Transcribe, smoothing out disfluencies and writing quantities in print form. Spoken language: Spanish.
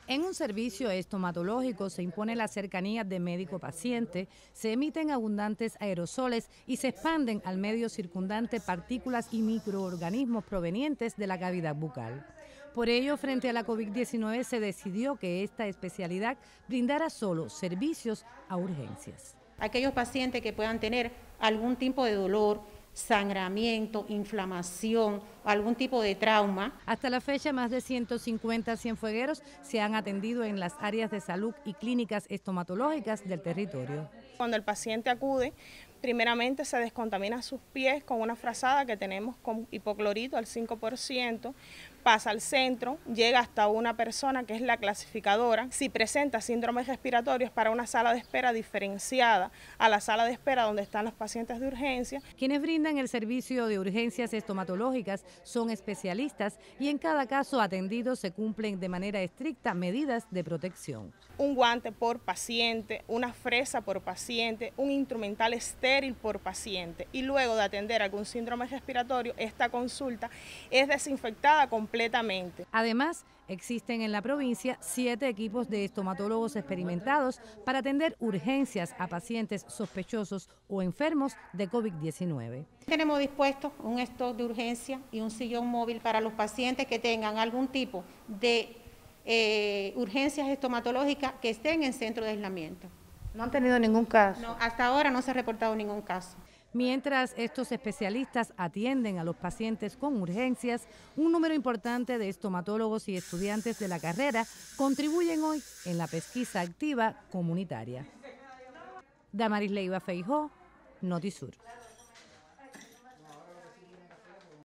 En un servicio estomatológico se impone la cercanía de médico-paciente, se emiten abundantes aerosoles y se expanden al medio circundante partículas y microorganismos provenientes de la cavidad bucal. Por ello, frente a la COVID-19 se decidió que esta especialidad brindara solo servicios a urgencias. Aquellos pacientes que puedan tener algún tipo de dolor, sangramiento, inflamación, algún tipo de trauma. Hasta la fecha, más de 150 cienfuegueros se han atendido en las áreas de salud y clínicas estomatológicas del territorio. Cuando el paciente acude, primeramente se descontamina sus pies con una frazada que tenemos con hipoclorito al 5%, pasa al centro, llega hasta una persona que es la clasificadora. Si presenta síndromes respiratorios, para una sala de espera diferenciada a la sala de espera donde están los pacientes de urgencia. Quienes brindan el servicio de urgencias estomatológicas son especialistas y en cada caso atendido se cumplen de manera estricta medidas de protección. Un guante por paciente, una fresa por paciente, un instrumental estéril por paciente, y luego de atender algún síndrome respiratorio, esta consulta es desinfectada completamente. Además, existen en la provincia 7 equipos de estomatólogos experimentados para atender urgencias a pacientes sospechosos o enfermos de COVID-19. Tenemos dispuesto un stock de urgencia y un sillón móvil para los pacientes que tengan algún tipo de urgencias estomatológicas que estén en centro de aislamiento. ¿No han tenido ningún caso? No, hasta ahora no se ha reportado ningún caso. Mientras estos especialistas atienden a los pacientes con urgencias, un número importante de estomatólogos y estudiantes de la carrera contribuyen hoy en la pesquisa activa comunitaria. Damaris Leiva Feijó, Notisur.